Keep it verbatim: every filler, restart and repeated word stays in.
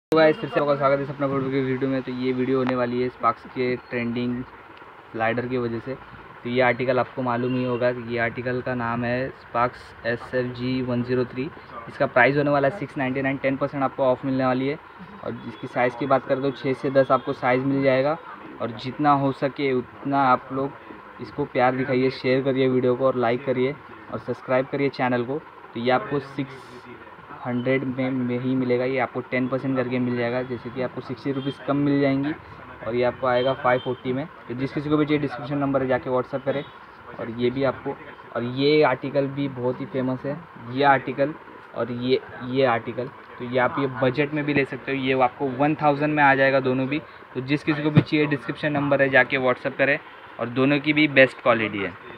तो गाइस फिर से आपका स्वागत है अपना की वीडियो में। तो ये वीडियो होने वाली है स्पार्क्स के ट्रेंडिंग स्लाइडर की वजह से। तो ये आर्टिकल आपको मालूम ही होगा कि ये आर्टिकल का नाम है sparks S F G one zero three. इसका प्राइस होने वाला है six ninety nine. Ten percent आपको ऑफ मिलने वाली है। और जिसकी साइज़ की बात करें तो छः से दस आपको साइज़ मिल जाएगा। और जितना हो सके उतना आप लोग इसको प्यार दिखाइए, शेयर करिए वीडियो को और लाइक करिए और सब्सक्राइब करिए चैनल को। तो ये आपको सिक्स हंड्रेड में में ही मिलेगा। ये आपको टेन परसेंट करके मिल जाएगा, जैसे कि आपको सिक्सटी रुपीज़ कम मिल जाएंगी और ये आपको आएगा फाइव फोर्टी में। तो जिस किसी को भी चाहिए डिस्क्रिप्शन नंबर है जाके व्हाट्सअप करें। और ये भी आपको, और ये आर्टिकल भी बहुत ही फेमस है ये आर्टिकल और ये ये आर्टिकल। तो ये आप ये बजट में भी ले सकते हो, ये आपको वन थाउजेंड में आ जाएगा दोनों भी। तो जिस किसी को भी चाहिए डिस्क्रिप्शन नंबर है जाके व्हाट्सअप करें और दोनों की भी बेस्ट क्वालिटी है।